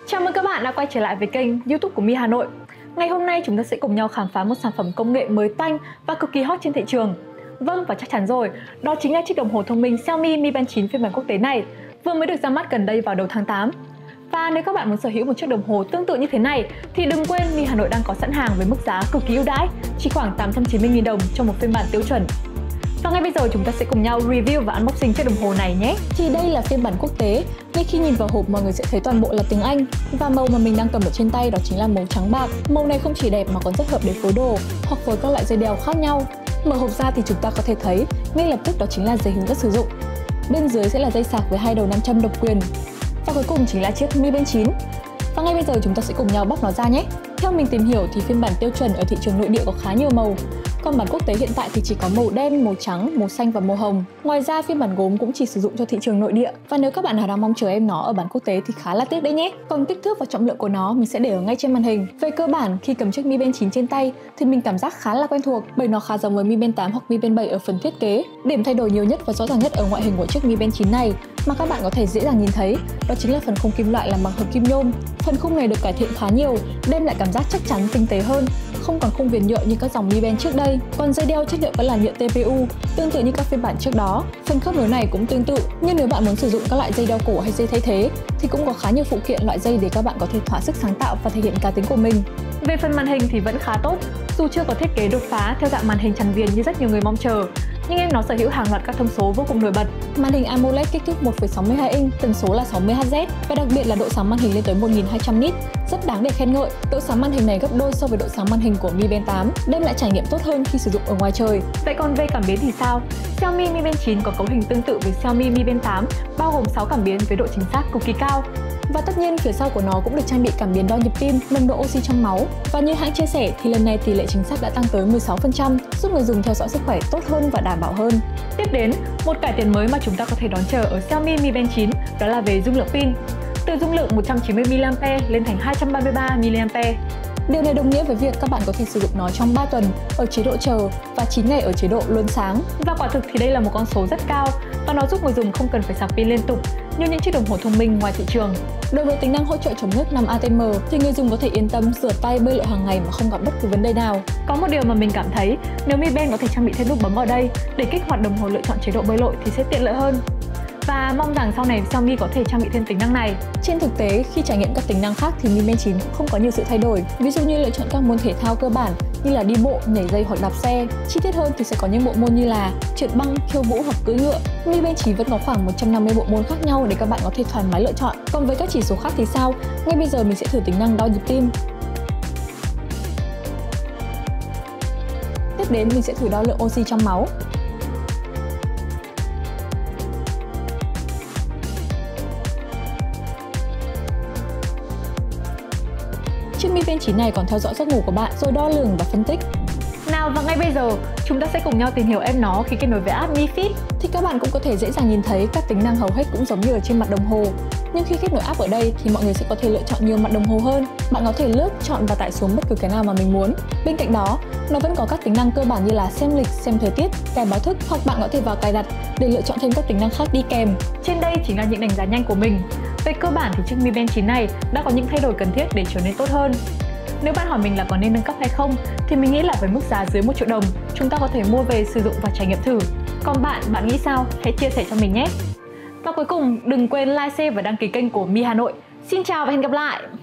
Chào mừng các bạn đã quay trở lại với kênh YouTube của Mi Hà Nội. Ngày hôm nay chúng ta sẽ cùng nhau khám phá một sản phẩm công nghệ mới tanh và cực kỳ hot trên thị trường. Vâng, và chắc chắn rồi, đó chính là chiếc đồng hồ thông minh Xiaomi Mi Band 9 phiên bản quốc tế này, vừa mới được ra mắt gần đây vào đầu tháng 8. Và nếu các bạn muốn sở hữu một chiếc đồng hồ tương tự như thế này thì đừng quên Mi Hà Nội đang có sẵn hàng với mức giá cực kỳ ưu đãi, chỉ khoảng 890.000 đồng cho một phiên bản tiêu chuẩn. Và ngay bây giờ chúng ta sẽ cùng nhau review và unboxing chiếc đồng hồ này nhé. Thì đây là phiên bản quốc tế, ngay khi nhìn vào hộp mọi người sẽ thấy toàn bộ là tiếng Anh. Và màu mà mình đang cầm ở trên tay đó chính là màu trắng bạc. Màu này không chỉ đẹp mà còn rất hợp để phối đồ hoặc với các loại dây đeo khác nhau. Mở hộp ra thì chúng ta có thể thấy ngay lập tức đó chính là giấy hướng dẫn sử dụng. Bên dưới sẽ là dây sạc với 2 đầu nam châm độc quyền. Và cuối cùng chính là chiếc Mi Band 9. Và ngay bây giờ chúng ta sẽ cùng nhau bóc nó ra nhé. Theo mình tìm hiểu thì phiên bản tiêu chuẩn ở thị trường nội địa có khá nhiều màu. Còn bản quốc tế hiện tại thì chỉ có màu đen, màu trắng, màu xanh và màu hồng. Ngoài ra phiên bản gốm cũng chỉ sử dụng cho thị trường nội địa. Và nếu các bạn nào đang mong chờ em nó ở bản quốc tế thì khá là tiếc đấy nhé. Còn kích thước và trọng lượng của nó mình sẽ để ở ngay trên màn hình. Về cơ bản khi cầm chiếc Mi Band 9 trên tay thì mình cảm giác khá là quen thuộc bởi nó khá giống với Mi Band 8 hoặc Mi Band 7 ở phần thiết kế. Điểm thay đổi nhiều nhất và rõ ràng nhất ở ngoại hình của chiếc Mi Band 9 này mà các bạn có thể dễ dàng nhìn thấy đó chính là phần khung kim loại làm bằng hợp kim nhôm. Phần khung này được cải thiện khá nhiều, đem lại cảm giác chắc chắn tinh tế hơn, không còn khung viền nhựa như các dòng Mi Band trước đây. Còn dây đeo chất liệu vẫn là nhựa TPU, tương tự như các phiên bản trước đó. Phần khớp nối này cũng tương tự, nhưng nếu bạn muốn sử dụng các loại dây đeo cổ hay dây thay thế thì cũng có khá nhiều phụ kiện loại dây để các bạn có thể thỏa sức sáng tạo và thể hiện cá tính của mình. Về phần màn hình thì vẫn khá tốt, dù chưa có thiết kế đột phá theo dạng màn hình tràn viền như rất nhiều người mong chờ, nhưng em nó sở hữu hàng loạt các thông số vô cùng nổi bật. Màn hình AMOLED kích thước 1,62 inch, tần số là 60 Hz và đặc biệt là độ sáng màn hình lên tới 1200 nit, rất đáng để khen ngợi. Độ sáng màn hình này gấp đôi so với độ sáng màn hình của Mi Band 8, đem lại trải nghiệm tốt hơn khi sử dụng ở ngoài trời. Vậy còn về cảm biến thì sao? Xiaomi Mi Band 9 có cấu hình tương tự với Xiaomi Mi Band 8, bao gồm 6 cảm biến với độ chính xác cực kỳ cao. Và tất nhiên phía sau của nó cũng được trang bị cảm biến đo nhịp tim, nồng độ oxy trong máu. Và như hãng chia sẻ thì lần này tỷ lệ chính xác đã tăng tới 16%, giúp người dùng theo dõi sức khỏe tốt hơn và đảm bảo hơn. Tiếp đến, một cải tiến mới mà chúng ta có thể đón chờ ở Xiaomi Mi Band 9 đó là về dung lượng pin. Từ dung lượng 190mAh lên thành 233mAh. Điều này đồng nghĩa với việc các bạn có thể sử dụng nó trong 3 tuần ở chế độ chờ và 9 ngày ở chế độ luôn sáng. Và quả thực thì đây là một con số rất cao và nó giúp người dùng không cần phải sạc pin liên tục như những chiếc đồng hồ thông minh ngoài thị trường. Đối với tính năng hỗ trợ chống nước 5 ATM thì người dùng có thể yên tâm rửa tay bơi lội hàng ngày mà không gặp bất cứ vấn đề nào. Có một điều mà mình cảm thấy nếu Mi Band có thể trang bị thêm nút bấm ở đây để kích hoạt đồng hồ lựa chọn chế độ bơi lội thì sẽ tiện lợi hơn. Và mong rằng sau này Xiaomi có thể trang bị thêm tính năng này. Trên thực tế, khi trải nghiệm các tính năng khác thì Mi Band 9 cũng không có nhiều sự thay đổi. Ví dụ như lựa chọn các môn thể thao cơ bản như là đi bộ, nhảy dây hoặc đạp xe. Chi tiết hơn thì sẽ có những bộ môn như là trượt băng, khiêu vũ hoặc cưỡi ngựa. Mi Band 9 vẫn có khoảng 150 bộ môn khác nhau để các bạn có thể thoải mái lựa chọn. Còn với các chỉ số khác thì sao? Ngay bây giờ mình sẽ thử tính năng đo nhịp tim. Tiếp đến mình sẽ thử đo lượng oxy trong máu. Chiếc Mi Band 9 này còn theo dõi giấc ngủ của bạn rồi đo lường và phân tích. Nào và ngay bây giờ chúng ta sẽ cùng nhau tìm hiểu em nó khi kết nối với app Mi Fit. Thì các bạn cũng có thể dễ dàng nhìn thấy các tính năng hầu hết cũng giống như ở trên mặt đồng hồ. Nhưng khi kết nối app ở đây thì mọi người sẽ có thể lựa chọn nhiều mặt đồng hồ hơn. Bạn có thể lướt, chọn và tải xuống bất cứ cái nào mà mình muốn. Bên cạnh đó, nó vẫn có các tính năng cơ bản như là xem lịch, xem thời tiết, cài báo thức hoặc bạn có thể vào cài đặt để lựa chọn thêm các tính năng khác đi kèm. Trên đây chính là những đánh giá nhanh của mình. Về cơ bản thì chiếc Mi Band 9 này đã có những thay đổi cần thiết để trở nên tốt hơn. Nếu bạn hỏi mình là có nên nâng cấp hay không thì mình nghĩ là với mức giá dưới 1 triệu đồng chúng ta có thể mua về sử dụng và trải nghiệm thử. Còn bạn nghĩ sao? Hãy chia sẻ cho mình nhé! Và cuối cùng đừng quên like, share và đăng ký kênh của Mi Hà Nội. Xin chào và hẹn gặp lại!